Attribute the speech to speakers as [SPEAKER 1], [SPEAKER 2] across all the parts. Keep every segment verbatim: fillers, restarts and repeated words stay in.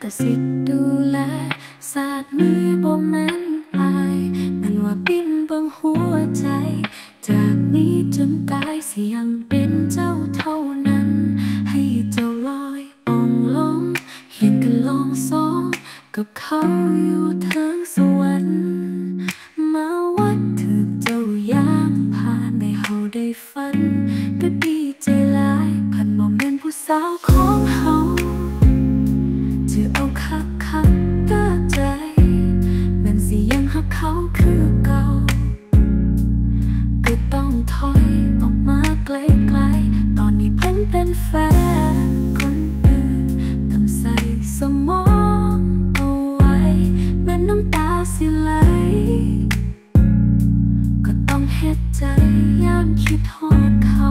[SPEAKER 1] แต่สิดูแลสาดมือบ่แม่นอายนั่นว่าปิ้นเบิ่งหัวใจจากนี้จนตายสิยังเป็นเจ้าเท่านั้นให้เจ้าลอยอ่องลงเห็นกันลองสองกับเขาอยู่ทางสวรรค์มาวัดถึงเจ้าย่างผ่านในเฮาได้ฝันก็ดีใจหลายพันบ่แม่นผู้สาวของเฮาจะเอาคักคักตาใจแม่นสิยังหักเขาคือเก่าก็ต้องถอยออกมาไกลๆตอนนี้เพิ่งเป็นแฟนคนอื่นต้องใส่สมองเอาไว้แม้น้ำตาสิไหลก็ต้องเฮ็ดใจยามคิดฮอดเขา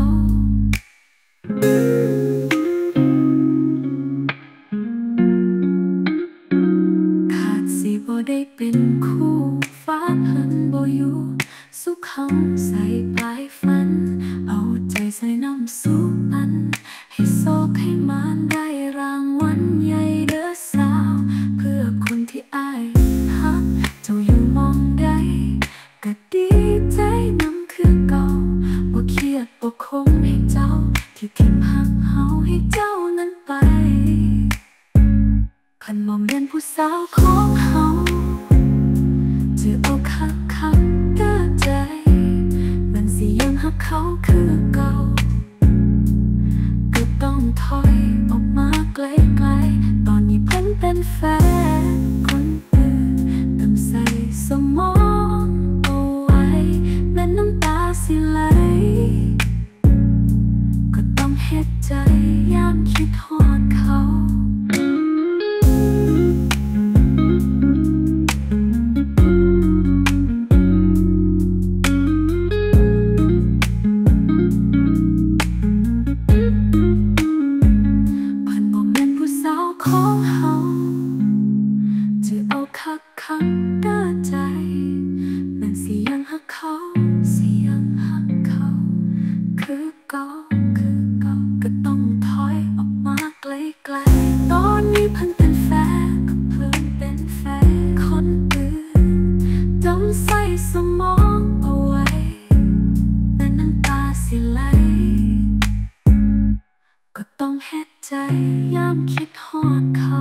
[SPEAKER 1] ขาดสิบ่ได้เป็นคู่ฟ้าเพิ่นบ่อยู่สุขเขาใส่ปลายฝันเอาใจใส่น้ำสุปันให้โศกให้มานได้รางวัลใหญ่เด้อสาวเพื่อคนที่อ้ายฮักเจ้าอยู่มองได้ก็ดีใจนำคือเก่าบ่เครียดบ่คงให้เจ้าที่ทิ่มหักเฮาให้เจ้านั้นไปคันบ่แม่นผู้สาวของเฮาจะเอาคักคักตาใจมันสิยังหักเขาคือเก่าก็ต้องถอยออกมาไกลๆตอนนี้เพิ่นเป็นแฟนคนอื่นต้องใส่สมองเอาไว้แม้น้ำตาสิไหลก็ต้องเฮ็ดใจยามคิดฮอดเขาของเฮาจะเอาคักคักเด้อใจแม่นสิยังหักเขาสิยังหักเขาคือเก่าคือเก่าก็ต้องถอยออกมาไกลๆตอนนี้เพิ่นเป็นแฟนก็เพิ่นเป็นแฟนคนอื่นจำใส่สมองเอาไว้แต่น้ำตาสิไหลก็ต้องเฮ็ดใจยามคิดฮอดเขา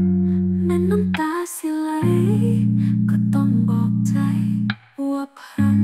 [SPEAKER 1] แม้น้ำตาสิไหลก็ต้องบอกใจว่าเพิ่น